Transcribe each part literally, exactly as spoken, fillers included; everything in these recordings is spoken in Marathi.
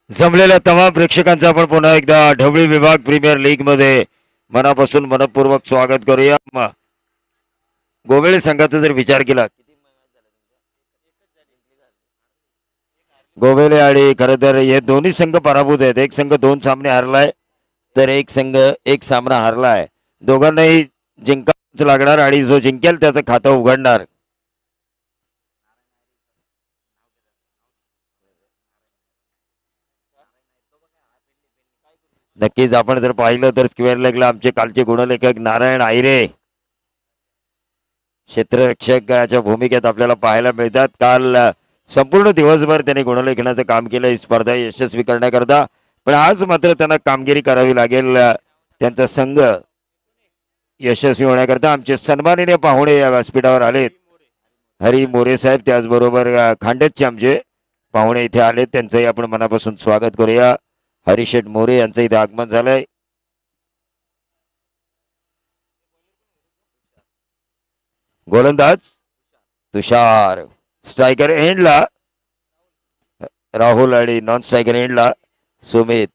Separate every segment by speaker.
Speaker 1: जमलेल्या तमाम प्रेक्षकांचं आपण पुन्हा एकदा ढवळी विभाग प्रीमियर लीग मध्ये मनापासून मनपूर्वक स्वागत करूया. म- गोवेळे संघाचा जर विचार केला, गोवेले आणि खरं तर हे दोन्ही संघ पराभूत आहेत. एक संघ दोन सामने हारलाय तर एक संघ एक सामना हारलाय. दोघांनाही जिंकाच लागणार आणि जो जिंकेल त्याचं खातं उघडणार. नक्कीच आपण जर पाहिलं तर स्क्वेअर लेगला आमचे कालचे गुणलेखक नारायण आयरे क्षेत्ररक्षकाच्या भूमिकेत आपल्याला पाहायला मिळतात. काल अ, संपूर्ण दिवसभर त्यांनी गुणलेखनाचं काम केलं ही स्पर्धा यशस्वी करण्याकरता. पण आज मात्र त्यांना कामगिरी करावी लागेल. अ, त्यांचा संघ यशस्वी होण्याकरता आमचे सन्माननीय पाहुणे या व्यासपीठावर आलेत. हरी मोरे साहेब त्याचबरोबर अ, खांडेतचे आमचे पाहुणे इथे आलेत. त्यांचंही आपण मनापासून स्वागत करूया. हरिशेठ मोरे यांचं इथे आगमन झालंय. गोलंदाज तुषार, स्ट्रायकर एंडला राहुल आणि नॉन स्ट्रायकर एंडला सुमित.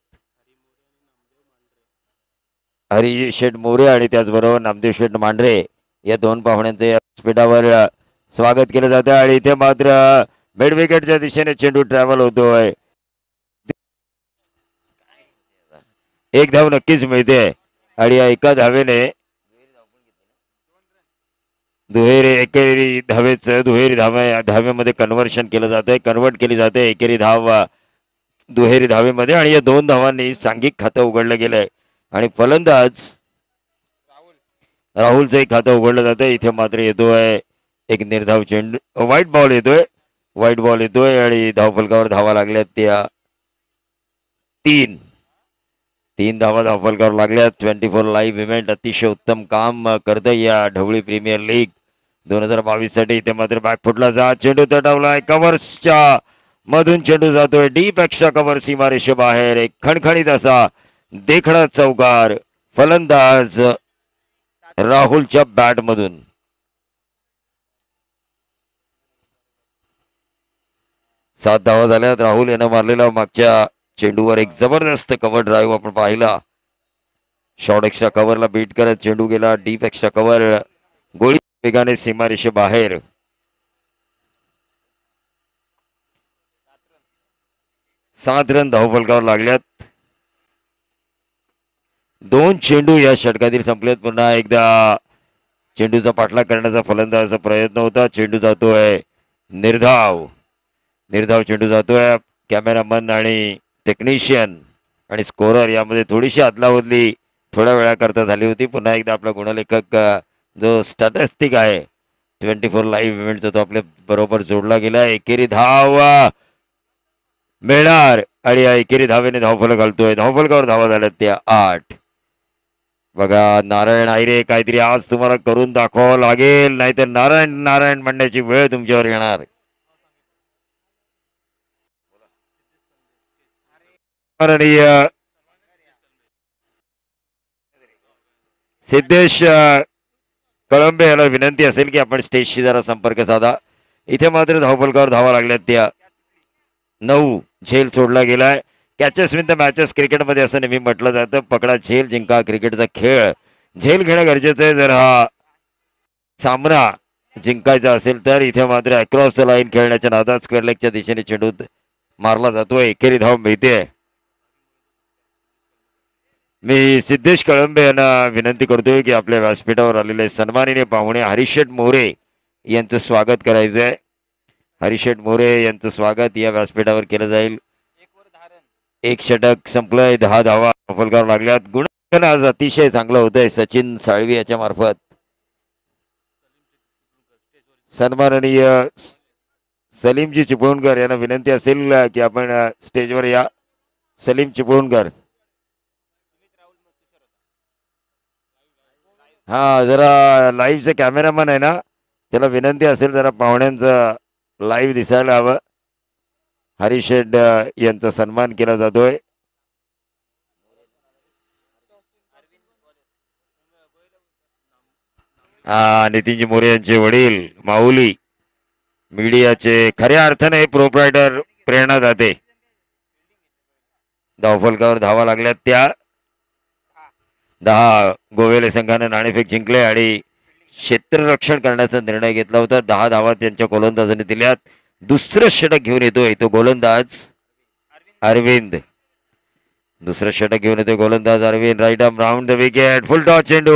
Speaker 1: हरी शेठ मोरे आणि त्याचबरोबर नामदेव शेठ मांढरे या दोन पाहुण्यांचं या स्पीडावर स्वागत केलं जातं. आणि इथे मात्र मिड विकेटच्या दिशेने चेंडू ट्रॅव्हल होतोय. एक धाव नक्कीच मिळते आणि या एका धावेने दुहेरी एकेरी धावेचं दुहेरी धावे धावेमध्ये कन्व्हर्शन केलं जातंय, कन्वर्ट केली जाते एकेरी धाव अ, दुहेरी धावेमध्ये. आणि या दोन धावांनी सांघिक खातं उघडलं गेलंय आणि फलंदाज राहुलचंही खातं उघडलं जातं. इथे मात्र येतोय एक निर्धाव चेंडू, व्हाईट बॉल येतोय, व्हाईट बॉल येतोय आणि धावफलकावर धावा लागल्यात त्या तीन तीन धावा धावफलकावर लागल्यात. ट्वेंटी फोर लाईव्ह इव्हेंट अतिशय उत्तम काम करतंय या ढवळी प्रीमियर लीग दोन हजार बावीस साठी. इथे मात्र बॅकफुटला जा चेंडू तटवलाय, कव्हर्सच्या मधून चेंडू जातोय डीप एक्स्ट्रा कव्हर सीमारेषे बाहेर. एक खणखणीत असा देखणा चौकार फलंदाज राहुलच्या बॅट मधून. सात धावा झाल्यात. राहुल यानं मारलेला मागच्या चेंडूवर एक जबरदस्त कव्हर ड्राईव्ह आपण पाहिला. शॉर्ट एक्स्ट्रा कव्हरला बीट करत चेंडू गेला डीप एक्स्ट्रा कव्हर, गोळी वेगाने सीमारेषे बाहेर. सात रन धावफलकावर लागल्यात. दोन चेंडू या षटकातील संपलेत. पुन्हा एकदा चेंडूचा पाठलाग करण्याचा फलंदाजाचा प्रयत्न होता. चेंडू जातोय निर्धाव, निर्धाव चेंडू जातोय. कॅमेरामन आणि टेक्निशियन आणि स्कोरर यामध्ये थोडीशी अदलाबदली थोड्या वेळाकरता झाली होती. पुन्हा एकदा आपला गुणलेखक अ, जो स्टॅटिस्टिक आहे ट्वेंटी फोर लाईव्ह इव्हेंटचा तो आपल्या बरोबर जोडला गेला. एकेरी धाव अ, मिळणार आणि या एकेरी धावेने धावफलक घालतोय. धावफलकावर धावा झाल्यात त्या आठ. बघा नारायण आयरे, काहीतरी आज तुम्हाला करून दाखवावं लागेल, नाहीतर नारायण नारायण म्हणण्याची वेळ तुमच्यावर येणार. आणि अ, सिद्धेश अ, कळंबे याला विनंती असेल की आपण स्टेजशी जरा संपर्क साधा. इथे मात्र धावफलकावर धावा लागल्यात त्या नऊ. झेल सोडला गेलाय. कॅचेस विन द मॅचेस क्रिकेटमध्ये असं नेहमी म्हटलं जातं. पकडा झेल जिंका क्रिकेटचा खेळ. झेल घेणं गरजेचं आहे जर हा सामना जिंकायचा असेल तर. इथे मात्र अक्रॉस द लाईन खेळण्याच्या नादात स्क्वेअर लेगच्या दिशेने चेंडू मारला जातोय. एकेरी धाव मिळते. मी सिद्धेश कळंबे यांना विनंती करतोय की आपल्या व्यासपीठावर आलेले सन्माननीय पाहुणे हरिशेठ मोरे यांचं स्वागत करायचं आहे. हरिशेठ मोरे यांचं स्वागत या व्यासपीठावर केलं जाईल. एक षटक संपलंय. दहा धावा फलकावर लागल्यात. गुण आज अतिशय चांगलं होतंय सचिन साळवी याच्या मार्फत. सन्माननीय स- सलीमजी चिपळूणकर यांना विनंती असेल अ, की आपण अ, स्टेजवर या. सलीम चिपळूणकर, हा जरा लाईव्हचे कॅमेरामन आहे ना, त्याला विनंती असेल जरा पाहुण्यांचं लाईव्ह दिसायला हवं. हरिशेड अ, यांचा सन्मान केला जातोय. हा नितीनजी मोरे यांचे वडील माऊली मीडियाचे खऱ्या अर्थाने प्रोप्रायटर प्रेरणादाते. धावफलकावर धावा लागल्यात त्या दहा. गोवेले संघाने नाणेफेक जिंकले आणि क्षेत्ररक्षण करण्याचा निर्णय घेतला होता. दहा धावा त्यांच्या गोलंदाजाने दिल्यात. दुसरं षटक घेऊन येतोय तो गोलंदाज अरविंद. दुसरं षटक घेऊन येतोय गोलंदाज Arvind. Right arm round the wicket. Full toss चेंडू.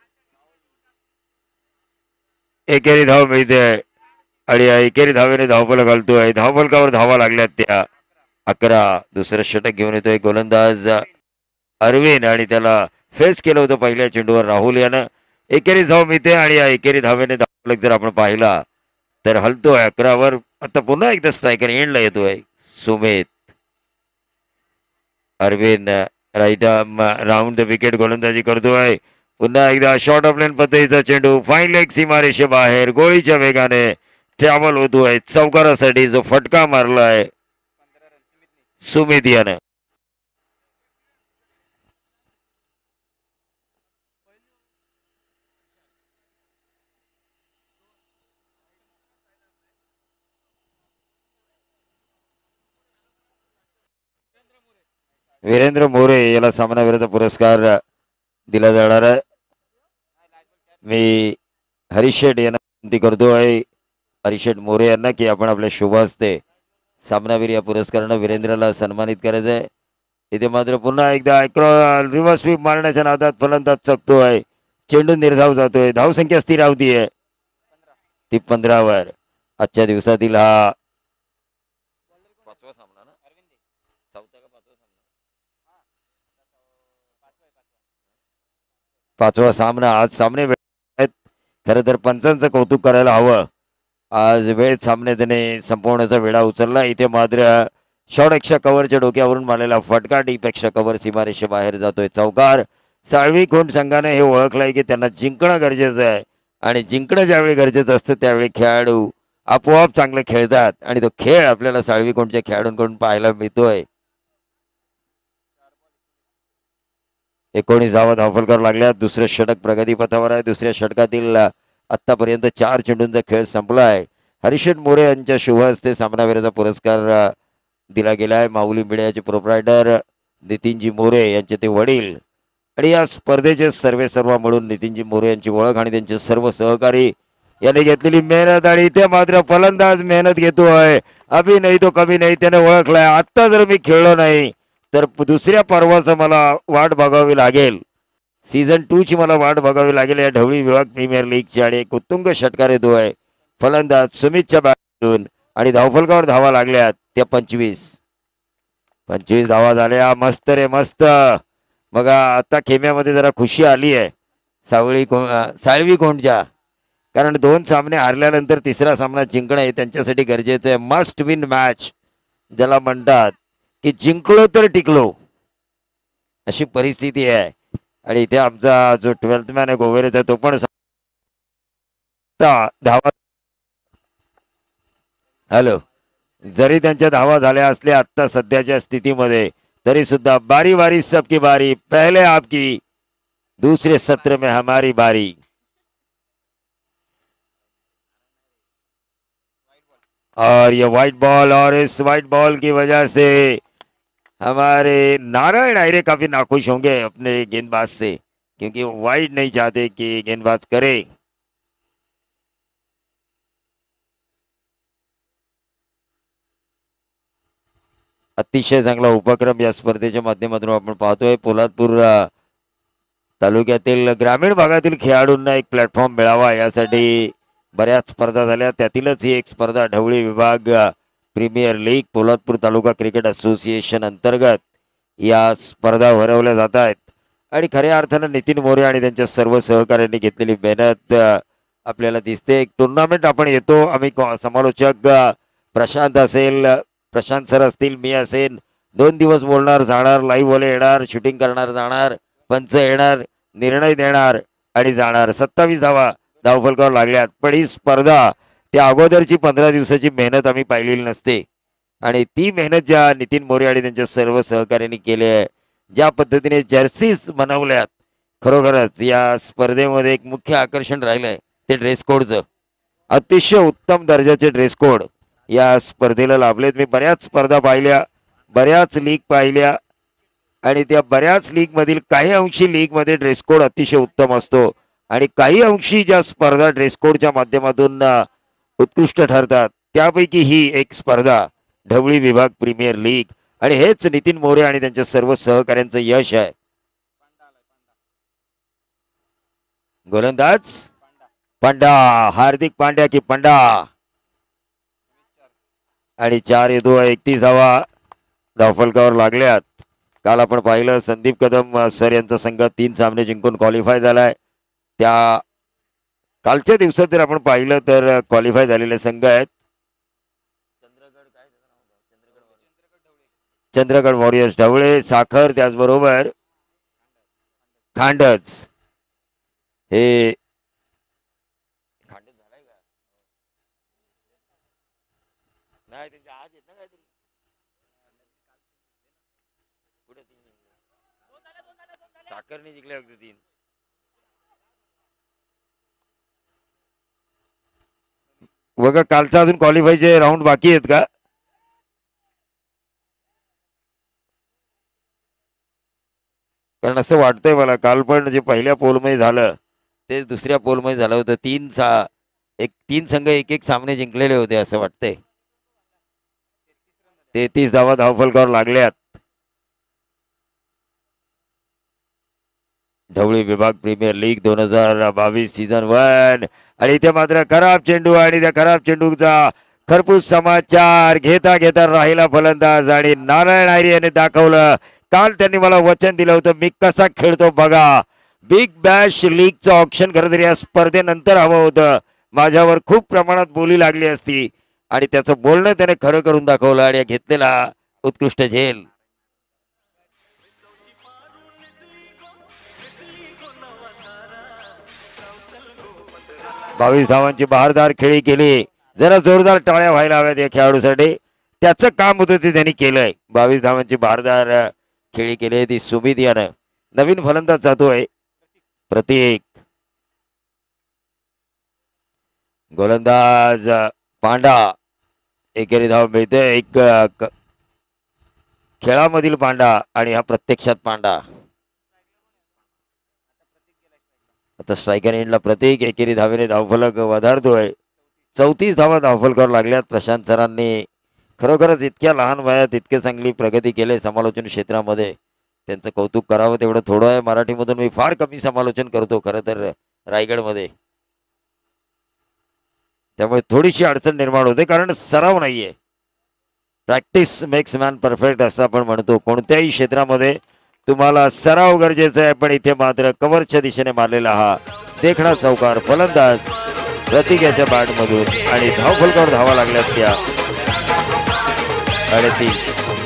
Speaker 1: एकेरी धाव मिळते आणि या एकेरी धावेने धावफलक घालतोय. धावफलकावर धावा लागल्यात त्या अकरा. दुसरं षटक घेऊन येतोय गोलंदाज अरविंद आणि त्याला फेस केलं होतं पहिल्या चेंडूवर राहुल यानं. एकेरी धाव मिळते आणि या एकेरी धावेने धावफलक जर आपण पाहिला तर हलतोय अकरावर. आता पुन्हा एकदा स्ट्रायकर एंडला येतोय Sumit. Arvind right round the wicket गोलंदाजी करतोय. पुन्हा एकदा शॉर्ट ऑफ लेन पद्धतीचा चेंडू फाईन लेग सीमारेषे बाहेर गोळीच्या वेगाने ट्रॅव्हल होतोय. चौकारासाठी जो फटका मारलाय सुमित यानं. वीरेंद्र मोरे याला सामनावीराचा पुरस्कार दिला जाणार आहे. मी हरीश शेठ यांना विनंती करतोय हरीश शेठ मोरे यांना की आपण आपल्या शुभ हस्ते सामनावीर या पुरस्कारानं वीरेंद्रला सन्मानित करायचं आहे. इथे मात्र पुन्हा एकदा रिव्हर्स स्वीप मारण्याच्या नादात फलंदाज चकतोय. चेंडू निर्धाव जातोय. धावसंख्या स्थिर राहतीये ती पंधरावर. आजच्या दिवसातील हा पाचवा सामना ना चौथा का पाचवा सामना पाचवा सामना. आज सामने आहेत. खरं तर पंचांचं कौतुक करायला हवं. आज वेळ सामने त्याने संपवण्याचा वेळा उचलला. इथे मात्र शॉर्टपेक्षा कव्हरच्या डोक्यावरून मारलेला फटका डीपेक्षा कव्हर सीमारेषे बाहेर जातोय. चौकार. साळवी खोंड संघाने हे ओळखलंय की त्यांना जिंकणं गरजेचं आहे आणि जिंकणं ज्यावेळी गरजेचं असतं त्यावेळी खेळाडू आपोआप चांगले खेळतात आणि तो खेळ आपल्याला साळवी खोंडच्या खेळाडूंकडून पाहायला मिळतोय. एकोणीस धावा धावफलकावर लागल्या. दुसरं षटक प्रगतीपथावर आहे. दुसऱ्या षटकातील आतापर्यंत चार चेंडूंचा खेळ संपला आहे. हरीशेठ मोरे यांच्या शुभ हस्ते सामनावीराचा पुरस्कार दिला गेला आहे. माऊली मीडियाचे प्रोप्रायटर नितीनजी मोरे यांचे ते वडील आणि या स्पर्धेचे सर्वे सर्व म्हणून नितीनजी मोरे यांची ओळख आणि त्यांचे सर्व सहकारी यांनी घेतलेली मेहनत. आणि इथे मात्र फलंदाज मेहनत घेतोय. अभि नाही तो कमी नाही त्याने ओळखलाय. आत्ता जर मी खेळलो नाही तर दुसऱ्या पर्वाचं मला वाट बघावी लागेल. सीझन टू ची मला वाट बघावी लागेल या ढवळी विभाग प्रीमियर लीगची. आणि एक उत्तुंग षटकार येतोय फलंदाज सुमितच्या बॅटून आणि धावफलकावर धावा लागल्यात त्या पंचवीस. पंचवीस धावा झाल्या. मस्त रे मस्त. मग आता खेम्यामध्ये जरा खुशी आली आहे सावळी को साळवी कोंडच्या. कारण दोन सामने हारल्यानंतर तिसरा सामना जिंकणं हे त्यांच्यासाठी गरजेचं आहे. मस्ट विन मॅच ज्याला म्हणतात की जिंकलो तर टिकलो अशी परिस्थिती आहे. आणि इथे आमचा जो ट्वेल्थ मॅन आहे गोवेरेचा तो पण धावा. हॅलो. जरी त्यांच्या धावा झाल्या असल्या आता सध्याच्या स्थितीमध्ये तरी सुद्धा बारी बारी सबकी बारी. पहले आपकी दूसरे सत्र में हमारी बारी. और ये व्हाइट बॉल और इस व्हाइट बॉल की वजह से हमारे नारायण आयरे काफी नाखुश होंगे अपने गेंदबाज से क्योंकि वो वाइड नहीं चाहते कि गेंदबाज करे. अतिशय चांगला उपक्रम या स्पर्धेच्या माध्यमातून आपण पाहतोय. पोलादपूर तालुक्यातील ग्रामीण भागातील खेळाडूंना एक प्लॅटफॉर्म मिळावा यासाठी बऱ्याच स्पर्धा झाल्या. त्यातीलच ही एक स्पर्धा ढवळी विभाग premier league Poladpur taluka cricket association अंतर्गत या स्पर्धा भरवल्या जात आहेत. आणि खऱ्या अर्थानं नितीन मोरे आणि त्यांच्या सर्व सहकाऱ्यांनी घेतलेली मेहनत आपल्याला दिसते. एक टुर्नामेंट आपण येतो. आम्ही समालोचक प्रशांत असेल प्रशांत सर असतील मी असेल दोन दिवस बोलणार जाणार. लाईव्ह वाले येणार शूटिंग करणार जाणार. पंच येणार निर्णय देणार आणि जाणार. सत्तावीस धावा धावफलकावर लागल्यात. पण ही स्पर्धा त्या अगोदरची पंधरा दिवसाची मेहनत आम्ही पाहिलेली नसते आणि ती मेहनत ज्या नितीन मोरे आणि त्यांच्या सर्व सहकार्यांनी केली आहे ज्या पद्धतीने जर्सीज बनवल्यात खरोखरच या स्पर्धेमध्ये एक मुख्य आकर्षण राहिलंय ते ड्रेस कोडचं. अतिशय उत्तम दर्जाचे ड्रेस कोड या स्पर्धेला लाभलेत. मी बऱ्याच स्पर्धा पाहिल्या बऱ्याच लीग पाहिल्या आणि त्या बऱ्याच लीग मधील काही अंशी लीग मध्ये ड्रेस कोड अतिशय उत्तम असतो आणि काही अंशी ज्या स्पर्धा ड्रेस कोडच्या माध्यमातून उत्कृष्ट ठरतात त्यापैकी ही एक स्पर्धा ढवळी विभाग प्रीमियर लीग आणि हेच नितीन मोरे आणि त्यांच्या सर्व सहकाऱ्यांचं यश आहे. गोलंदाज पंडा, हार्दिक पांड्या की पंडा आणि चार येतो एकतीस धावा धावफलकावर लागल्यात. काल आपण पाहिलं संदीप कदम सर यांचा संघ तीन सामने जिंकून क्वालिफाय झालाय. त्या कालच्या दिवसात जर आपण पाहिलं तर क्वालिफाय झालेले संघ आहेत चंद्रगड वॉरियर्स ढवळे, साखर, त्याचबरोबर खांडच. हे साखरने जिंकले अगदी तीन. बघा कालचा अजून क्वालिफायचे राऊंड बाकी आहेत का? कारण असं वाटतंय मला काल पण जे पहिल्या पोलमध्ये झालं तेच दुसऱ्या पोलमध्ये झालं होतं. तीन सा एक तीन संघ एक एक सामने जिंकलेले होते असं वाटतंय. तेहतीस धावा धावफलकावर लागल्यात. ढवळी विभाग प्रीमियर लीग दोन हजार बावीस सीझन वन आणि इथे मात्र खराब चेंडू आणि त्या खराब चेंडूचा खरपूस समाचार घेता घेता राहिला फलंदाज आणि नारायण आयरे यांनी दाखवलं. काल त्यांनी मला वचन दिलं होतं मी कसा खेळतो बघा. बिग बॅश लीगचं ऑप्शन खरं तर या स्पर्धेनंतर हवं होतं. माझ्यावर खूप प्रमाणात बोली लागली असती आणि त्याचं बोलणं त्याने खरं करून दाखवलं आणि घेतलेला उत्कृष्ट झेल. बावीस धावांची बहारदार खेळी केली. जरा जोरदार टाळ्या व्हायला हव्यात या खेळाडूसाठी. त्याचं काम होतं ते त्यांनी केलंय. बावीस धावांची बहारदार खेळी केली ती सुमित यानं. नवीन फलंदाज जातोय प्रतीक. गोलंदाज पांडा एकेरी धाव मिळते. एक खेळामधील पांडा आणि हा प्रत्यक्षात पांडा. आता स्ट्रायकर एंडला प्रत्येक एकेरी धावेने धावफलक वधारतोय. चौतीस धावा धावफलकावर लागल्यात. प्रशांत सरांनी खरोखरच इतक्या लहान वयात इतके चांगली प्रगती केली समालोचन क्षेत्रामध्ये. त्यांचं कौतुक करावं तेवढं थोडं आहे. मराठीमधून मी फार कमी समालोचन करतो खरं तर रायगडमध्ये, त्यामुळे थोडीशी अडचण निर्माण होते कारण सराव नाहीये. प्रॅक्टिस मेक्स मॅन परफेक्ट असं आपण म्हणतो. कोणत्याही क्षेत्रामध्ये तुम्हाला सराव गरजेचा आहे. पण इथे मात्र कव्हरच्या दिशेने मारलेला हा देखणा चौकार फलंदाज प्रतीक याच्या बॅटमधून आणि धावफलकावर धावा लागल्यात त्या अडतीस.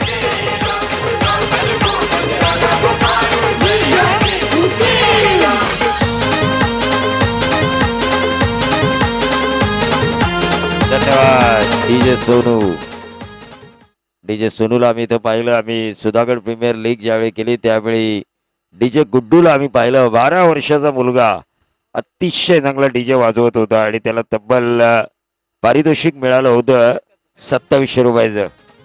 Speaker 1: धन्यवाद डीजे सोनू. डीजे सोनूला आम्ही इथं पाहिलं. आम्ही सुधागड प्रीमियर लीग ज्यावेळी केली त्यावेळी डीजे गुड्डूला आम्ही पाहिलं. बारा वर्षाचा मुलगा अतिशय चांगला डीजे वाजवत होता आणि त्याला तब्बल पारितोषिक मिळालं होतं सत्तावीसशे रुपयाचं.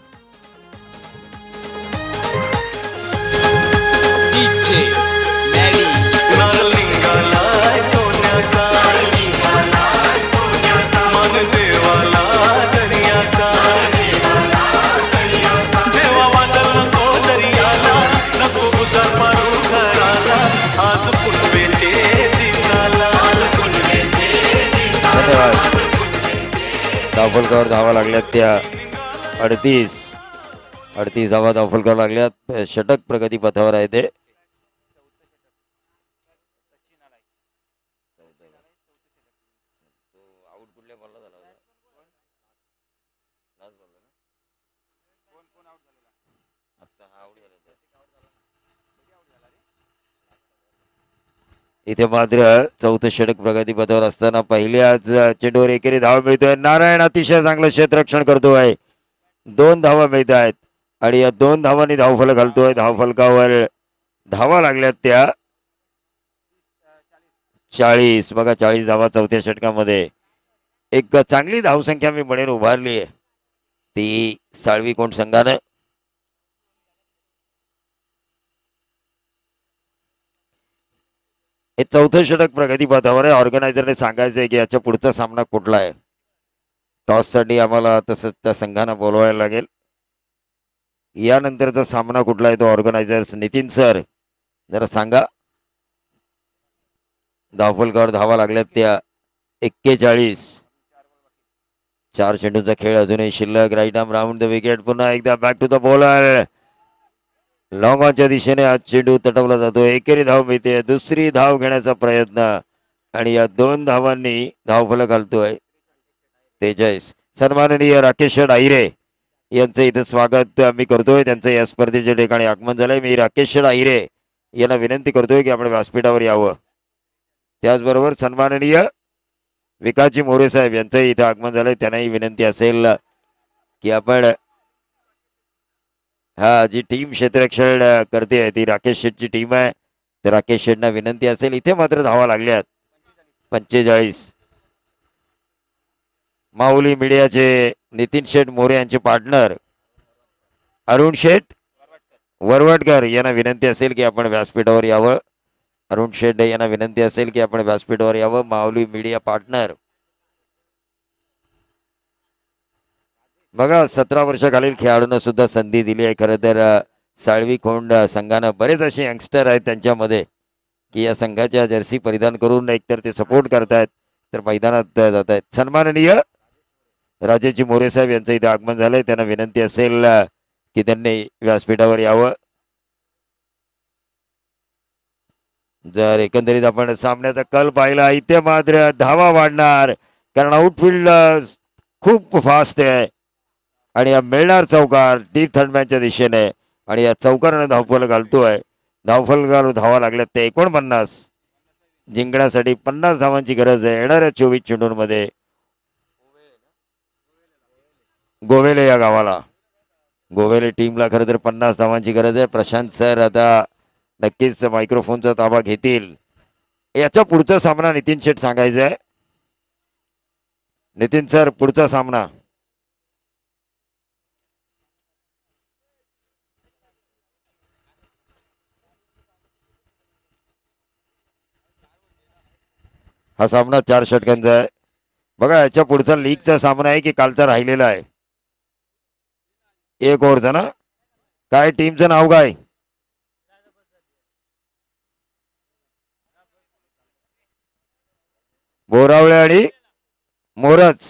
Speaker 1: धावफलकावर धावा लागल्यात त्या अडतीस. अडतीस धावा धावफलकावर लागल्यात. षटक प्रगती पथावर आहे ते. इथे मात्र चौथं षटक प्रगती पथावर असताना पहिल्याच चेंडूवर एकेरी धावा मिळतोय. नारायण अतिशय चांगलं क्षेत्ररक्षण करतोय. दोन धावा मिळत आहेत आणि या दोन धावांनी धावफलक घालतोय. धावफलकावर धावा लागल्यात त्या चाळीस. बघा चाळीस धावा चौथ्या षटकामध्ये. एक चांगली धावसंख्या मी म्हणेन उभारली आहे ती साळवी कोंड संघानं. हे चौथं षटक प्रगतीपथावर आहे. ऑर्गनायझरने सांगायचं आहे की याच्या पुढचा सामना कुठला आहे. टॉससाठी आम्हाला तसंच त्या संघांना बोलवायला लागेल. यानंतरचा सामना कुठला आहे तो ऑर्गनायझर्स नितीन सर जरा सांगा. धावफलकावर धावा लागल्यात त्या एक्केचाळीस. चार चेंडूचा खेळ अजूनही शिल्लक. Right arm round the wicket. पुन्हा एकदा back to the bowler. Long ऑनच्या दिशेने आज चेंडू तटवला जातो. एकेरी धाव मिळते. दुसरी धाव घेण्याचा प्रयत्न आणि या दोन धावांनी धावफलक घालतोय तेजस. सन्माननीय राकेश आहिरे यांचं इथं स्वागत आम्ही करतोय. त्यांचं या स्पर्धेच्या ठिकाणी आगमन झालंय. मी राकेश आहिरे यांना विनंती करतोय की आपण व्यासपीठावर यावं. त्याचबरोबर सन्माननीय विकासजी मोरे साहेब यांचंही इथं आगमन झालंय. त्यांनाही विनंती असेल की आपण हा जी टीम क्षेत्ररक्षण करते ती राकेश शेठची टीम आहे. तर राकेश शेठना विनंती असेल. इथे मात्र धावा लागल्यात पंचेचाळीस. माऊली मीडियाचे नितीन शेठ मोरे यांचे पार्टनर अरुण शेठ वरवटकर यांना विनंती असेल की आपण व्यासपीठावर यावं. अरुण शेठ यांना विनंती असेल की आपण व्यासपीठावर यावं. माऊली मीडिया पार्टनर बघा सतरा वर्षाखालील खेळाडूंना सुद्धा संधी दिली आहे. खरं तर साळवी खोंड संघानं बरेच असे यंगस्टर आहेत त्यांच्यामध्ये की या संघाच्या जर्सी परिधान करून एकतर ते सपोर्ट करतायत तर मैदानात जात आहेत. सन्माननीय राजेजी मोरे साहेब यांचं इथे आगमन झालंय. त्यांना विनंती असेल की त्यांनी व्यासपीठावर यावं. जर एकंदरीत आपण सामन्याचा कल पाहिला इथे मात्र धावा वाढणार कारण आउटफील्ड खूप फास्ट आहे आणि या मिळणार चौकार डीप थंडमॅनच्या दिशेने आणि या चौकाराने धावफल घालतोय. धावफल घालू धावा लागल्यात ते एकोणपन्नास. जिंकण्यासाठी पन्नास धावांची गरज आहे येणाऱ्या चोवीस चेंडूंमध्ये. गोवेले या गावाला गोवेले टीमला खरं तर पन्नास धावांची गरज आहे. प्रशांत सर आता नक्कीच मायक्रोफोनचा ताबा घेतील. याचा पुढचा सामना नितीन शेठ सांगायचा आहे. नितीन सर पुढचा सामना हा सामना चार षटकांचा आहे. बघा याच्या पुढचा लीगचा सामना आहे की कालचा राहिलेला आहे. एक ओव्हरचा ना काय टीमचं नाव काय बोरावळे आणि मोरच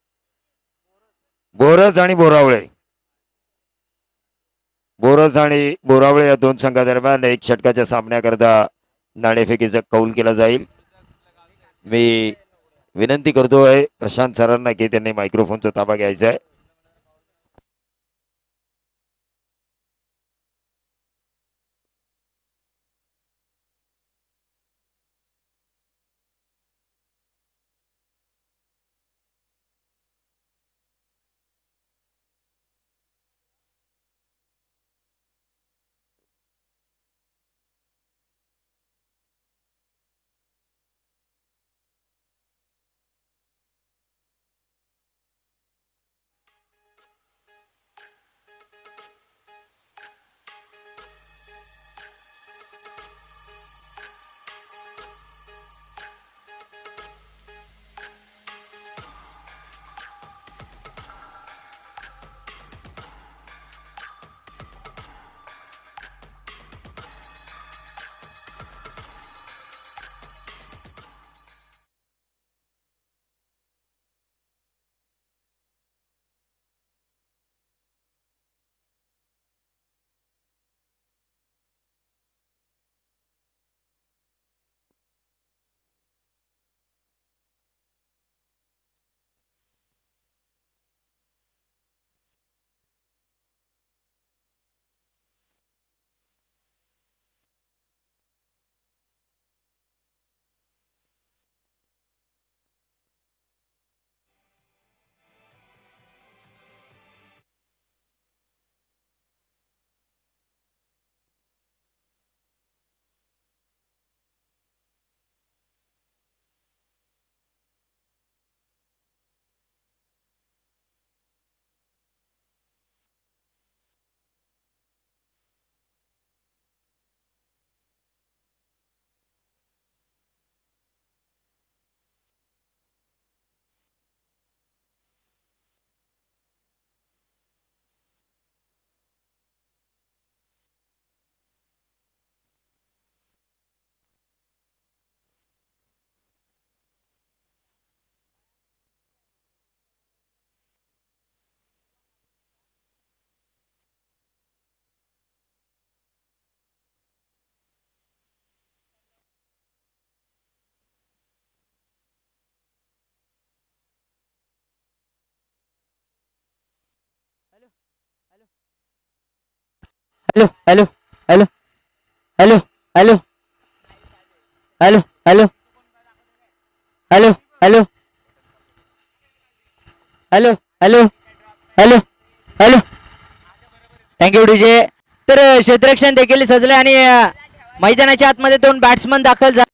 Speaker 1: बोरज आणि बोरावळे बोरज आणि बोरावळे या दोन संघादरम्यान एक षटकाच्या सामन्याकरता नाणेफेकीचा कौल केला जाईल. मी विनंती करतोय प्रशांत सरांना की त्यांनी मायक्रोफोनचा ताबा घ्यायचा आहे.
Speaker 2: Hello hello hello hello hello hello hello hello hello hello hello hello hello thank you DJ. तर क्षेत्ररक्षण देखील सजले आणि मैदानाच्या आतमध्ये दोन बॅट्समन दाखल झाले,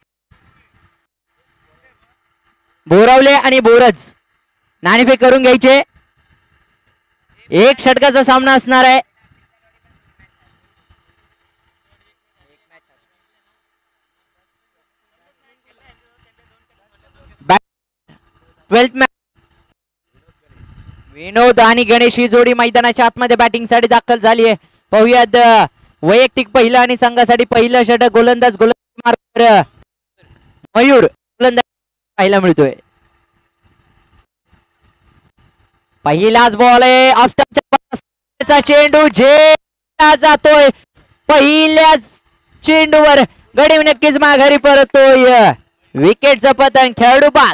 Speaker 2: बोरावले आणि बोरज. नाणेफेक करून घ्यायचे. एक षटकाचा सामना असणार आहे. ट्वेल्थ मॅच विनोद आणि गणेश ही जोडी मैदानाच्या आतमध्ये बॅटिंग साठी दाखल झाली आहे. पाहूयात वैयक्तिक पहिलं आणि संघासाठी पहिलं षटक. गोलंदाज गोलंदाज मयूर गोलंदाज पाहायला मिळतोय. पहिलाच बॉल आहे. ऑफचा चेंडू झेलला जातोय. पहिल्याच चेंडूवर गडी नक्कीच माघारी परततोय. विकेटचं पतन, खेळाडू बाद.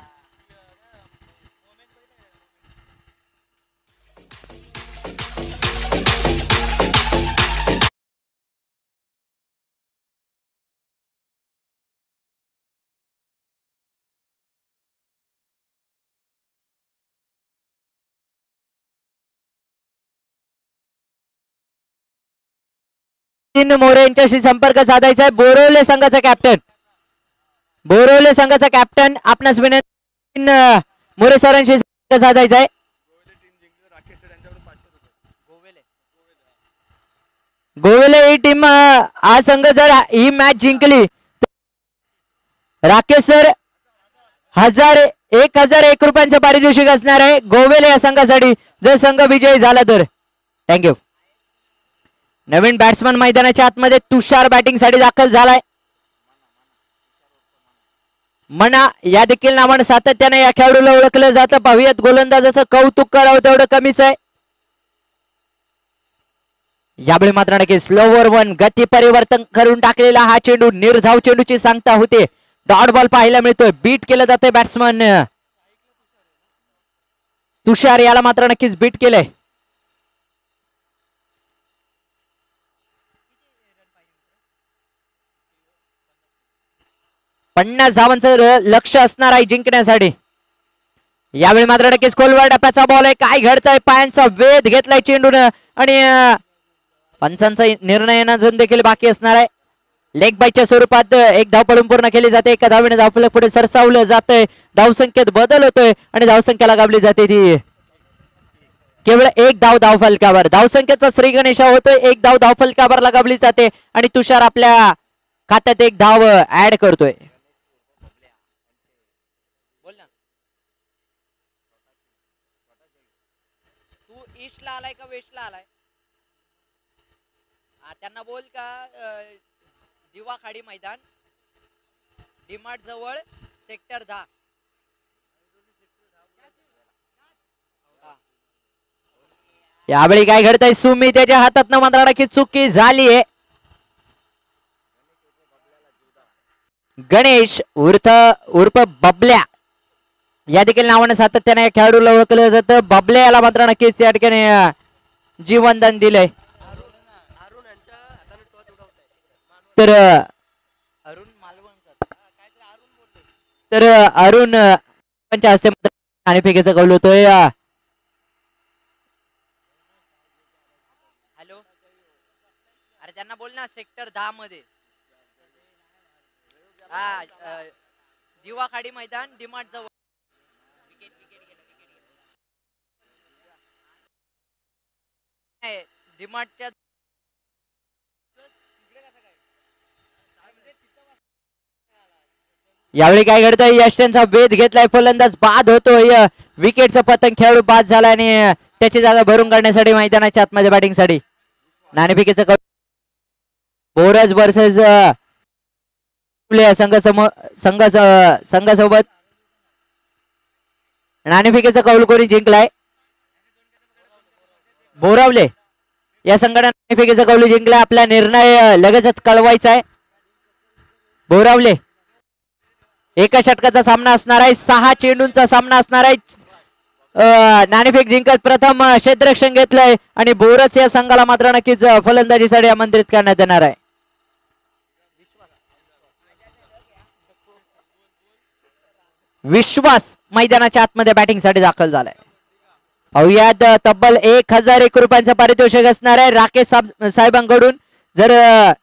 Speaker 2: मोरे यांच्याशी संपर्क साधायचा आहे. बोरवले संघाचा कॅप्टन बोरवले संघाचा कॅप्टन आपणास विनंती मोरे सरांशी संपर्क साधायचा आहे. गोवेले ही टीम हा संघ जर ही मॅच जिंकली राकेश सर हजार एक हजार एक रुपयांचं पारितोषिक असणार आहे गोवेले या संघासाठी जर संघ विजयी झाला तर. थँक्यू. नवीन बॅट्समन मैदानाच्या आतमध्ये तुषार बॅटिंग साठी दाखल झालाय. मना या देखील नावानं सातत्याने या खेळाडूला ओळखलं जातं. पाहूयात गोलंदाजाचं कौतुक करावं तेवढं कमीच आहे. यावेळी मात्र नक्की स्लोवर वन गती परिवर्तन करून टाकलेला हा चेंडू निर्धाव चेंडूची सांगता होते. डॉट बॉल पाहायला मिळतोय. बीट केलं जातंय बॅट्समन तुषार याला मात्र नक्कीच बीट केलंय. पन्नास धावांचं लक्ष असणार आहे जिंकण्यासाठी. यावेळी मात्र नक्कीच खोलवर टप्प्याचा बॉल आहे. काय घडतंय, पायांचा वेध घेतलाय चेंडून आणि पंचांचा निर्णय अजून देखील बाकी असणार आहे. लेग बायच्या स्वरूपात एक धाव पडून पूर्ण केली जाते. एका धावेने धावफलक पुढे सरसावलं जातंय. धावसंख्येत बदल होतोय आणि धावसंख्या लगावली जाते ती केवळ एक धाव धावफलकावर. धावसंख्येचा श्री गणेशा होतोय. एक धाव धावफलकावर लगावली जाते आणि तुषार आपल्या खात्यात एक धाव ऍड करतोय. तू ईस्टला आलाय का वेस्टला आलाय? त्यांना बोल का दिवा खाडी मैदान डीमार्ट जवळ सेक्टर दहा. यावेळी काय घडतंय, सुमी त्याच्या हातात मात्र की चुकी झाली आहे. गणेश उर्फ उर्फ बबल्या या देखील नावाने सातत्याने खेळाडूला ओळखलं जातं. बबल्या याला मात्र नक्कीच या ठिकाणी जीवनदान दिलंय. तर अरुण मालवणकर तर अरुण पंच्या हस्ते आणि फेकीचा कौल होतोय. हॅलो, अरे त्यांना बोल ना सेक्टर दहा मध्ये हा दिवा खाडी मैदान डीमार्ट जवळ. विकेट विकेट गेलं विकेट गेलं डीमार्टच्या यावेळी काय घडतंय, यष्टनचा वेध घेतलाय. फलंदाज बाद होतोय. विकेटचं पतंग, खेळाडू बाद झाला आणि त्याची जागा भरून काढण्यासाठी मैदानाच्या आतमध्ये बॅटिंग साठी नाणेफेकीचं बोरज वर्सेस संघ संघ संघासोबत नाणेफेकीचा कौल कोणी जिंकलाय? बोरावले या संघाने नाणेफेकीचा कौल जिंकलाय. आपला निर्णय लगेचच कळवायचा आहे. बोरावले एका षटकाचा सामना असणार आहे. सहा चेंडूंचा सामना असणार आहे. अं, नाणेफेक जिंकत प्रथम अं, क्षेत्ररक्षण घेतलंय आणि बोरस या संघाला मात्र नक्कीच अं, फलंदाजीसाठी आमंत्रित करण्यात येणार आहे. विश्वास मैदानाच्या आतमध्ये बॅटिंग साठी दाखल झालाय. पाहुयात अं, तब्बल एक हजार एक रुपयांचं पारितोषिक असणार आहे राकेश साब- साहेबांकडून. जर अं,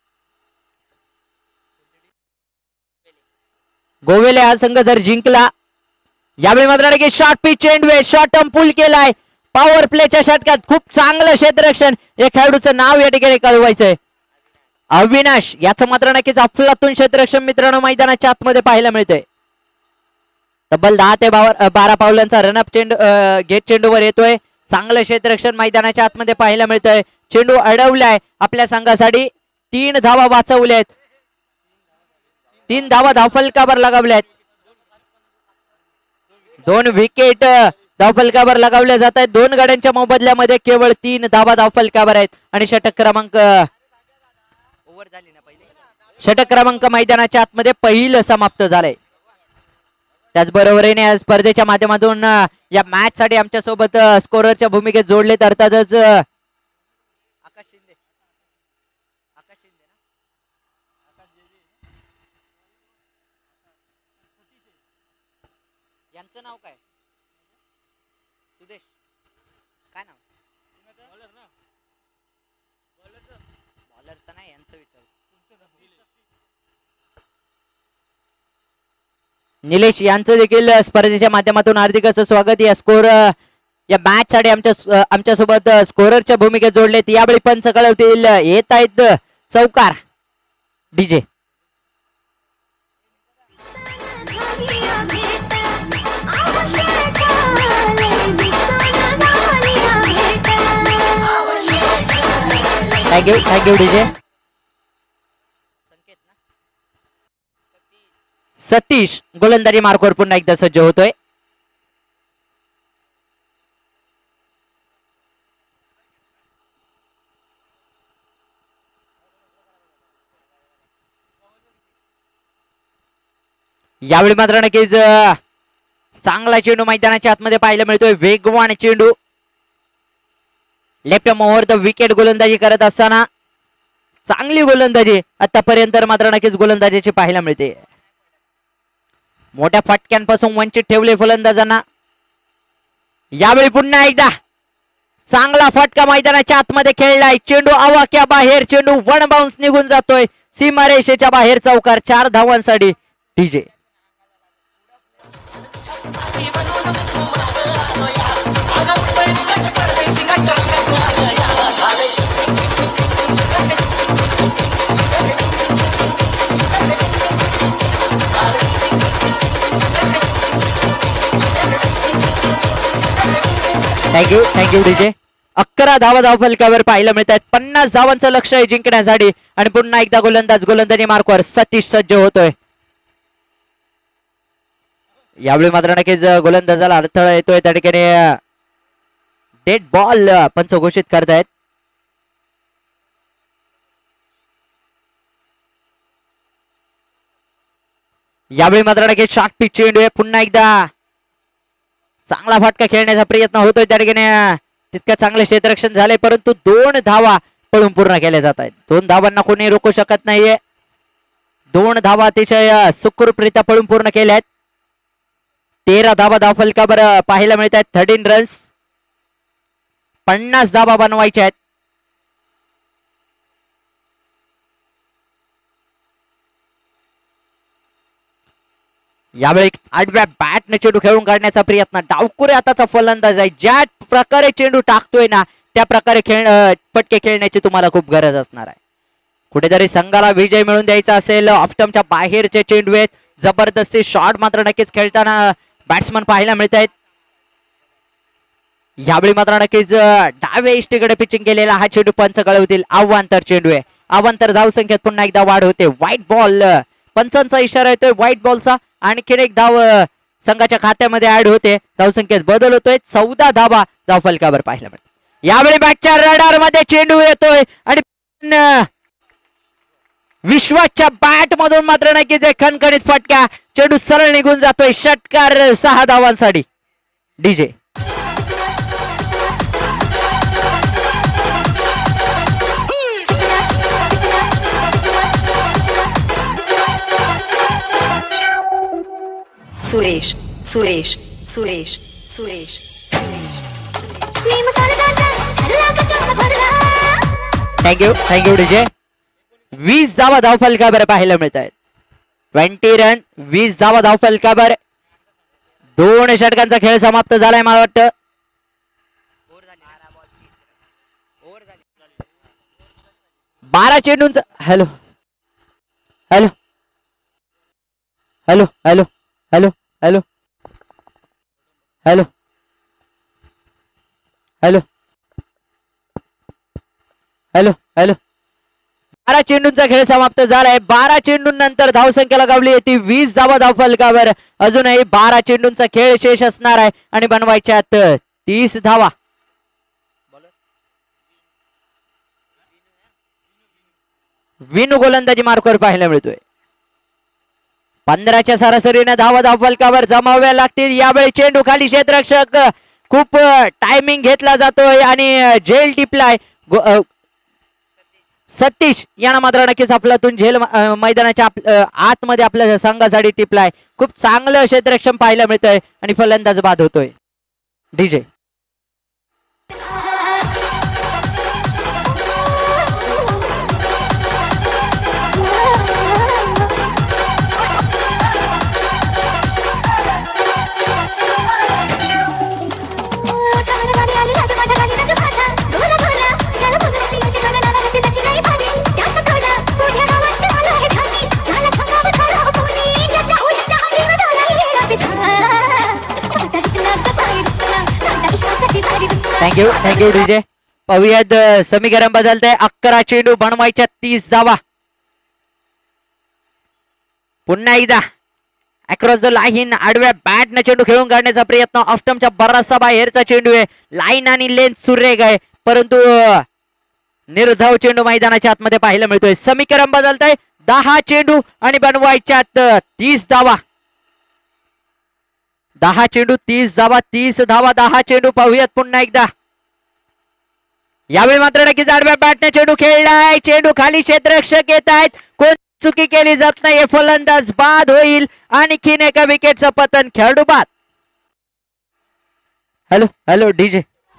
Speaker 2: गोवेले हा संघ जर जिंकला, यावेळी मात्र शॉर्ट पिच चेंडू शॉर्ट टर्म पुल केलाय. पॉवर प्लेच्या षटकात खूप चांगलं क्षेत्ररक्षण या खेळाडूचं नाव या ठिकाणी कळवायचंय. अविनाश याचं मात्र नक्कीच अफलातून क्षेत्ररक्षण मित्रांनो मैदानाच्या आतमध्ये पाहायला मिळतंय. तब्बल दहा ते बारा बारा पावलांचा रनअप चेंडू गेट चेंडूवर येतोय. चांगलं क्षेत्ररक्षण मैदानाच्या आतमध्ये पाहायला मिळतंय. चेंडू अडवलाय आपल्या संघासाठी. तीन धावा वाचवल्यात. तीन धावा धावफलकावर लगावल्यात. दोन विकेट धावफलकावर लगावल्या जात आहेत. दोन गाड्यांच्या मोबदल्यामध्ये केवळ तीन धावा धावफलकावर आहेत आणि षटक क्रमांक ओव्हर झाली ना पहिली. षटक क्रमांक मैदानाच्या आतमध्ये पहिलं समाप्त झालंय. त्याचबरोबरीने या स्पर्धेच्या माध्यमातून या मॅच साठी आमच्या सोबत स्कोररच्या भूमिकेत जोडले अर्थातच आकाश शिंदे. आकाश शिंदे ना यांचं नाव काय? सुदेश काय नाव? बॉलरचं नाही यांचं विचार. निलेश यांचं देखील स्पर्धेच्या माध्यमातून हार्दिक असं स्वागत. या स्कोर या मॅच साठी आमच्या आमच्या सोबत स्कोररच्या भूमिकेत जोडलेत. यावेळी पंच कळवतील येत आहेत चौकार DJ. Thank you thank you DJ. Satish गोलंदाजी मार्कवर पुन्हा एकदा सज्ज होतोय. यावेळी मात्र नक्कीच चांगला चेंडू मैदानाच्या आतमध्ये पाहायला मिळतोय. वेगवान चेंडू लेफ्ट मोहर द विकेट गोलंदाजी करत असताना चांगली गोलंदाजी आतापर्यंत मात्र नक्कीच गोलंदाजीची पाहायला मिळते. मोठ्या फटक्यांपासून वंचित ठेवले फलंदाजांना. यावेळी पुन्हा एकदा चांगला फटका मैदानाच्या आतमध्ये खेळलाय. चेंडू आवाक्या बाहेर. चेंडू वन बाउन्स निघून जातोय सीमारेषेच्या बाहेर. चौकार चार धावांसाठी डीजे. Thank you thank you DJ. अकरा धावा धावफलकावर पाहायला मिळतात. पन्नास धावांचं लक्ष आहे जिंकण्यासाठी आणि पुन्हा एकदा गोलंदाज गोलंदाजी मार्कवर सतीश सज्ज होतोय. यावेळी मात्र नक्कीच गोलंदाजाला अडथळा येतोय. त्या ठिकाणी डेड बॉल पंच घोषित करतायत. यावेळी मात्र नक्कीच शॉर्ट पिच चेंडू आहे. पुन्हा एकदा चांगला फटका खेळण्याचा प्रयत्न होतोय. त्या ठिकाणी तितकं चांगलं क्षेत्ररक्षण झालंय परंतु दोन धावा पळून पूर्ण केल्या जात आहेत. दोन धावांना कोणी रोखू शकत नाहीये. दोन धावा अतिशय सुखरूपरित्या पळून पूर्ण केल्या आहेत. तेरा धावा धावफलकावर पाहायला मिळत आहेत. Thirteen runs. पन्नास धावा बनवायच्या आहेत. यावेळी आडव्या बॅटने चेंडू खेळून काढण्याचा प्रयत्न. डावकुरे आताचा फलंदाज आहे. ज्या प्रकारे चेंडू टाकतोय ना त्या प्रकारे खेळ पटके खेळण्याची तुम्हाला खूप गरज असणार आहे. कुठेतरी संघाला विजय मिळवून द्यायचा असेल. ऑफस्टंपच्या बाहेरचे चेंडू आहेत. जबरदस्ती शॉट मात्र नक्कीच खेळताना बॅट्समन पाहायला मिळत आहेत. यावेळी मात्र नक्कीच डाव्या इष्टीकडे पिचिंग केलेला हा चेंडू पंच कळवतील. आव्हांतर चेंडू आहे. आव्हांतर धावसंख्येत पुन्हा एकदा वाढ होते. व्हाईट बॉल पंचांचा इशारा येतोय व्हाईट बॉलचा. आणखीन एक धाव संघाच्या खात्यामध्ये ऍड होते. धावसंख्येत बदल होतोय. चौदा धावा धावफलकावर पाहायला मिळते. यावेळी बॅटच्या रडार मध्ये चेंडू येतोय आणि विश्वाच्या बॅट मधून मात्र नक्कीच एक खणखणीत फटका. चेंडू सरळ निघून जातोय. षटकार सहा धावांसाठी DJ.
Speaker 3: Suresh Suresh Suresh Suresh
Speaker 2: thank you thank you DJ. वीस धावा धाव फलकावर पाहायला मिळत आहेत. ट्वेंटी रन वीस धावा धाव फलकावर. दोन षटकांचा खेळ समाप्त झालाय मला वाटतं. बारा चेंडूंचा hello hello hello hello hello hello hello hello hello hello बारा चेंडूंचा खेळ समाप्त झालाय. बारा चेंडूंनंतर धावसंख्या गावली येते वीस धावा धाव फलकावर. अजूनही बारा चेंडूंचा खेळ शेष असणार आहे आणि बनवायच्यात तीस धावा. विनू गोलंदाजी मार्कवर पाहायला मिळतोय. पंधराच्या सरासरीने धावा धाव फलकावर जमाव्या लागतील. यावेळी चेंडू खाली क्षेत्ररक्षक खूप टायमिंग घेतला जातोय आणि झेल टिपलाय. सतीश यांना मात्र नक्कीच आपल्यातून झेल मैदानाच्या आतमध्ये आपल्या संघासाठी टिपलाय. खूप चांगलं क्षेत्ररक्षण पाहायला मिळतंय आणि फलंदाज बाद होतोय. DJ thank you thank you DJ. पाहूयात समीकरण बदलतंय. अकरा चेंडू बनवायच्या तीस धावा. पुन्हा एकदा अक्रॉस द लाईन आडव्या बॅट न चेंडू खेळून काढण्याचा प्रयत्न. ऑफ्टमच्या बराचसा बाहेरचा चेंडू आहे. लाईन आणि लेंथ सुरेख आहे परंतु निर्धाव चेंडू मैदानाच्या आतमध्ये पाहायला मिळतोय. समीकरण बदलतंय. दहा चेंडू आणि बनवायच्यात तीस धावा. दहा चेंडू तीस धावा. तीस धावा दहा चेंडू. पाहूयात पुन्हा एकदा. यावेळी मात्र नक्कीच आडव्या बॅटने चेंडू खेळलाय. चेंडू खाली क्षेत्ररक्षक येत आहेत. कोण चुकी केली जात नाही. फलंदाज बाद होईल. आणखीन एका विकेटचं पतन. खेळाडू बाद. Hello hello DJ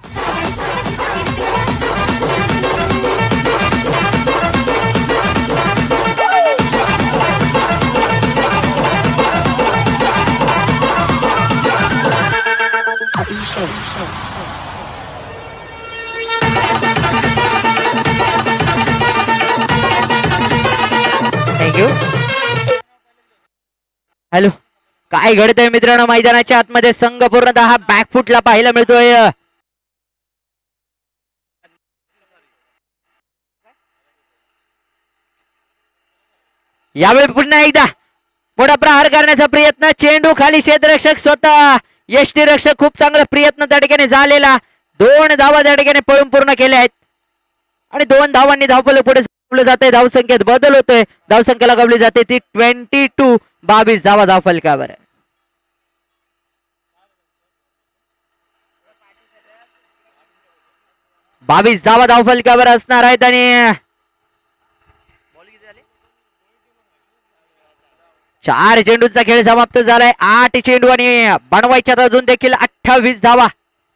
Speaker 2: thank you. Hello काय घडतंय मित्रांनो मैदानाच्या आतमध्ये. संघ पूर्णतः बॅकफुटला पाहायला मिळतोय. यावेळी पुन्हा एकदा मोठा प्रहार करण्याचा प्रयत्न. चेंडू खाली क्षेत्ररक्षक स्वतः यष्टीरक्षक खूप चांगला प्रयत्न त्या ठिकाणी झालेला. दोन धावा त्या ठिकाणी पळून पूर्ण केल्या आहेत आणि दोन धावांनी धावफलक पुढे जाते. धावसंख्येत बदल होतोय. धावसंख्येला गवली जाते ती ट्वेंटी टू. बावीस धावा धावफलकावर. बावीस धावा धावफलकावर असणार आहेत आणि चार चेंडूंचा खेळ समाप्त झालाय. आठ चेंडू आणि बनवायच्यात अजून देखील अठ्ठावीस धावा.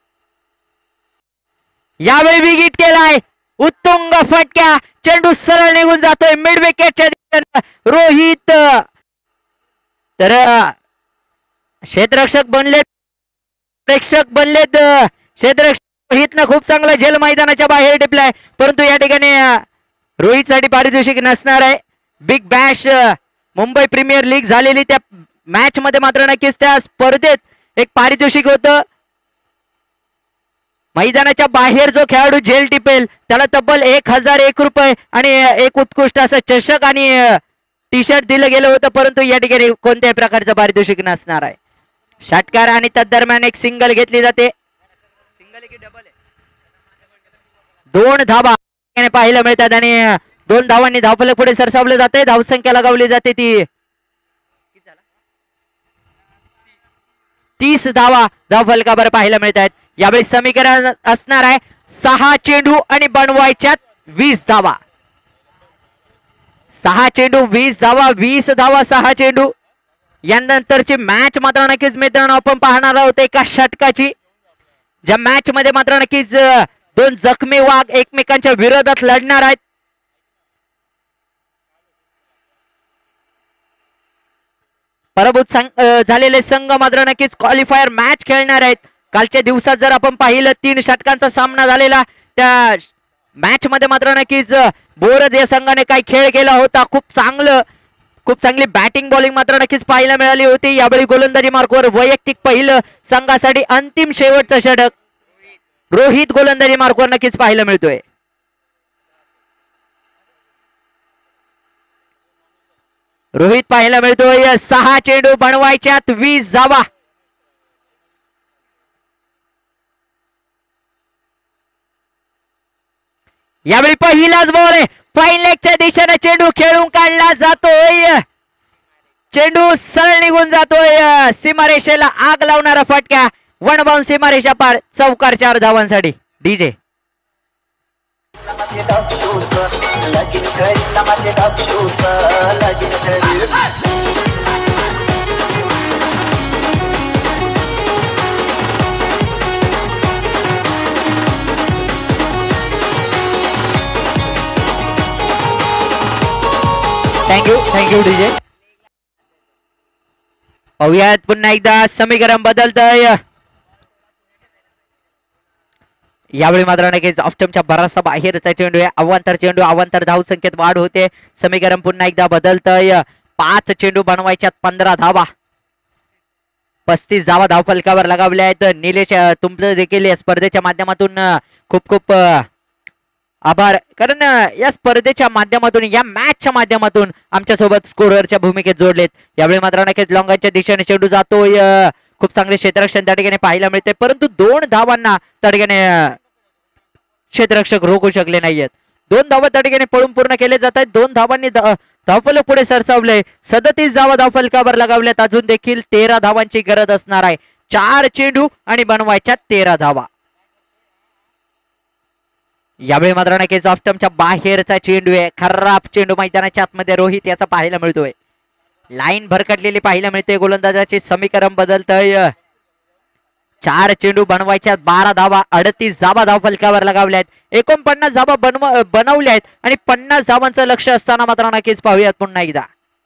Speaker 2: यावेळी विकेट केलाय. उत्तुंग फटक्या. चेंडू सरळ निघून जातोय मिड विकेटच्या दिशेने. रोहित तर क्षेत्ररक्षक बनलेत. प्रेक्षक बनलेत. क्षेत्ररक्षक रोहितनं खूप चांगला झेल मैदानाच्या बाहेर टिपलाय परंतु या ठिकाणी रोहित साठी पारितोषिक नसणार आहे. Big bash Mumbai premier league झालेली त्या मॅच मध्ये मात्र नक्कीच त्या स्पर्धेत एक पारितोषिक होतं. मैदानाच्या बाहेर जो खेळाडू झेल टिपेल त्याला तब्बल एक हजार एक रुपये आणि एक उत्कृष्ट असं चषक आणि टी शर्ट दिलं गेलं होतं परंतु या ठिकाणी कोणत्याही प्रकारचं पारितोषिक नसणार आहे. षटकार आणि तदरम्यान एक सिंगल घेतली जाते. सिंगल की डबल आहे. दोन धावा पाहायला मिळतात आणि दोन धावांनी धावफलक पुढे सरसावले जाते. धावसंख्या लगावली जाते ती तीस धावा धावफलकावर पाहायला मिळतात. यावेळी समीकरण असणार आहे सहा चेंडू आणि बनवायच्यात वीस धावा. सहा चेंडू वीस धावा. वीस धावा सहा चेंडू. यानंतरची मॅच मात्र नक्कीच मित्रांनो आपण पाहणार आहोत एका षटकाची, ज्या मॅच मध्ये मात्र नक्कीच दोन जखमी वाघ एकमेकांच्या विरोधात लढणार आहेत. पराभूत झालेले संघ मात्र नक्कीच क्वालिफायर मॅच खेळणार आहेत. कालच्या दिवसात जर आपण पाहिलं तीन षटकांचा सामना झालेला, त्या मॅच मध्ये मात्र नक्कीच बोरज या संघाने काही खेळ केला होता. खूप चांगलं खूप चांगली बॅटिंग बॉलिंग मात्र नक्कीच पाहायला मिळाली होती. यावेळी गोलंदाजी मार्कवर वैयक्तिक पहिलं संघासाठी अंतिम शेवटचं षटक रोहित गोलंदाजी मार्कवर नक्कीच पाहायला मिळतोय. रोहित पाहायला मिळतोय. सहा चेंडू बनवायच्यात वीस धावा. यावेळी पहिलाच बॉल आहे. फाईन लेगच्या दिशेने चेंडू खेळून काढला जातोय. चेंडू सरळ निघून जातोय. सीमारेषेला आग लावणारा फटका. वन बाउंड सीमारेषा पार. चौकार चार धावांसाठी. DJ thank you thank you DJ. पाहूयात पुन्हा एकदा समीकरण बदलतंय. यावेळी मात्र नक्कीच ऑप्शनच्या बराचसा बाहेरचा चेंडू आहे. अवांतर चेंडू अवांतर धाव संख्येत वाढ होते. समीकरण पुन्हा एकदा बदलतंय. पाच चेंडू बनवायच्यात पंधरा धावा. पस्तीस धावा धाव फलकावर लगावल्या आहेत. निलेश तुमचं देखील या स्पर्धेच्या माध्यमातून खूप खूप आभार, कारण या स्पर्धेच्या माध्यमातून या मॅचच्या माध्यमातून आमच्या सोबत स्कोररच्या भूमिकेत जोडलेत. यावेळी मात्र नक्कीच लॉंगाच्या दिशेने चेंडू जातोय. खूप चांगले क्षेत्ररक्षण त्या ठिकाणी पाहायला मिळते, परंतु दोन धावांना त्या ठिकाणी क्षेत्ररक्षक रोखू शकले नाहीयेत. दोन धावा त्या ठिकाणी पळून पूर्ण केले जात आहेत. दोन धावांनी धावफलक पुढे सरसावले. सदतीस धावा धावफलकावर लगावल्यात. अजून देखील तेरा धावांची गरज असणार आहे. चार चेंडू आणि बनवायच्या तेरा धावा. यावेळी मात्र नक्कीच ऑफस्टंपच्या बाहेरचा चेंडू आहे. खराब चेंडू मैदानाच्या आतमध्ये रोहित याचा पाहायला मिळतोय. लाईन भरकटलेली पाहायला मिळते. गोलंदाजाचे समीकरण बदलतंय. चार चेंडू बनवायच्या बारा धावा. अडतीस धावा धाव फलकावर लगावल्यात. एकोणपन्नास धावा बनव बनवल्या आहेत आणि पन्नास धावांचं लक्ष असताना मात्र नक्कीच पाहूयात पुन्हा एकदा.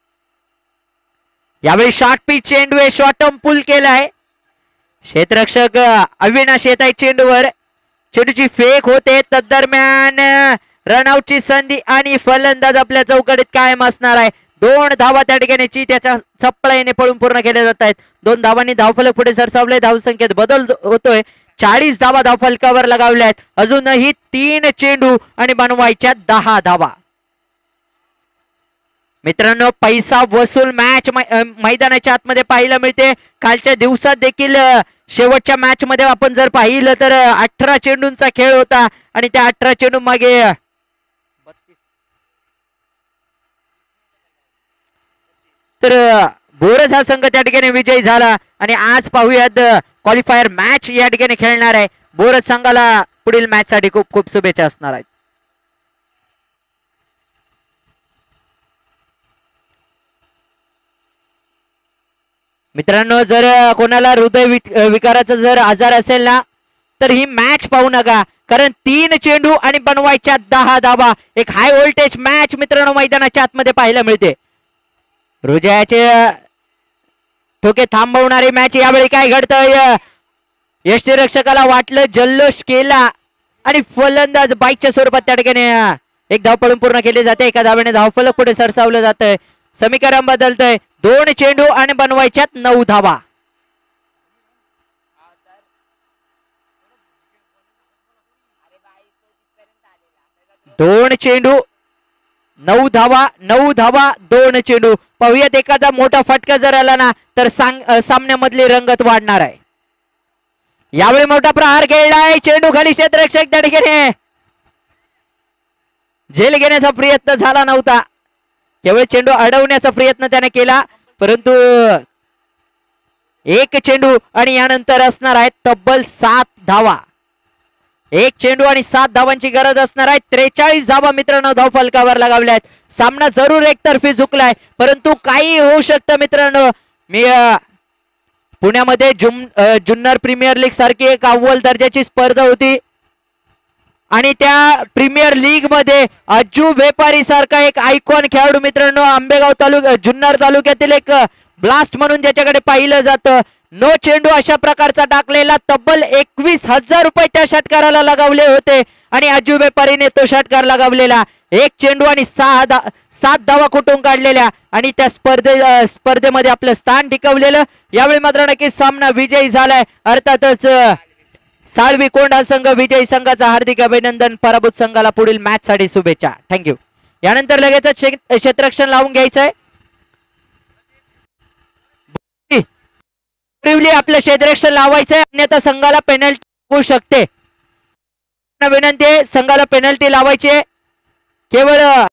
Speaker 2: यावेळी शॉर्ट पिच चेंडू आहे. शॉर्टम पुल केलाय. क्षेत्ररक्षक अविनाश येत आहे चेंडूवर. चेंडूची फेक होते. तदरम्यान रनआउटची संधी आणि फलंदाज आपल्या चौकडीत कायम असणार आहे. दोन धावा त्या ठिकाणी त्याच्या चपळाईने पळून पूर्ण केले जात आहेत. दोन धावांनी धावफलक पुढे सरसावले. धावसंख्येत बदल होतोय. चाळीस धावा धावफलकावर लगावल्या आहेत. अजूनही तीन चेंडू आणि बनवायच्या दहा धावा. मित्रांनो, पैसा वसूल मॅच मैदानाच्या आतमध्ये पाहायला मिळते. कालच्या दिवसात देखील शेवटच्या मॅच मध्ये आपण जर पाहिलं तर अठरा चेंडूंचा खेळ होता आणि त्या अठरा चेंडू मागे तर बोरज हा संघ त्या ठिकाणी विजयी झाला. आणि आज पाहूयात क्वालिफायर मॅच या ठिकाणी खेळणार आहे. बोरज संघाला पुढील मॅच साठी खूप खूप शुभेच्छा असणार आहेत. मित्रांनो, जर कोणाला हृदय विकाराचा जर आजार असेल ना तर ही मॅच पाहू नका, कारण तीन चेंडू आणि बनवायच्या दहा धावा. एक हाय व्होल्टेज मॅच मित्रांनो मैदानाच्या आतमध्ये पाहायला मिळते. हृदयाचे ठोके थांबवणारी मॅच. यावेळी काय घडतंय? यष्टीरक्षकाला वाटलं, जल्लोष केला आणि फलंदाज बाईकच्या स्वरूपात त्या ठिकाणी एक धाव पळून पूर्ण केली जाते. एका धावेने धावफलक पुढे सरसावलं जातंय. समीकरण बदलतंय. दोन चेंडू आणि बनवायच्यात नऊ धावा. दोन चेंडू नऊ धावा. नऊ धावा दोन चेंडू. पाहूयात एखादा मोठा फटका जर आला ना तर सामन्यामधली रंगत वाढणार आहे. यावेळी मोठा प्रहार खेळलाय. चेंडू खाली. क्षेत्ररक्षक त्या ठिकाणी झेल घेण्याचा प्रयत्न झाला नव्हता. केवळ चेंडू अडवण्याचा प्रयत्न त्याने केला, परंतु एक चेंडू आणि यानंतर असणार आहे तब्बल सात धावा. एक चेंडू आणि सात धावांची गरज असणार आहे. त्रेचाळीस धावा मित्रांनो धाव फलकावर लगावल्यात. सामना जरूर एकतर्फी झुकलाय, परंतु काही होऊ शकतं मित्रांनो. मी अ, पुण्यामध्ये जुम अ, जुन्नर प्रीमियर लीग सारखी एक अव्वल दर्जाची स्पर्धा होती आणि त्या प्रीमियर लीग मध्ये अज्जू व्यापारी सारखा एक आयकॉन खेळाडू मित्रांनो आंबेगाव तालुका जुन्नर तालुक्यातील एक ब्लास्ट म्हणून ज्याच्याकडे पाहिलं जातं नो चेंडू अशा प्रकारचा टाकलेला तब्बल एकवीस हजार रुपये त्या षटकाराला लगावले होते आणि अज्जू व्यापारीने तो षटकार लगावलेला एक चेंडू आणि सहा धा सात धावा कुठून काढलेल्या आणि त्या स्पर्धे अ, स्पर्धेमध्ये आपलं स्थान टिकवलेलं. यावेळी मात्र नक्कीच सामना विजयी झालाय. अर्थातच अ, साळवी कोंढा संघ विजयी संघाचा हार्दिक अभिनंदन. पराभूत संघाला पुढील मॅच साठी शुभेच्छा. थँक्यू. यानंतर लगेच क्षेत्ररक्षण लावून घ्यायचंय. आपलं क्षेत्ररक्षण लावायचंय अन्यथा संघाला पेनल्टी होऊ शकते. विनंती आहे संघाला पेनल्टी लावायची केवळ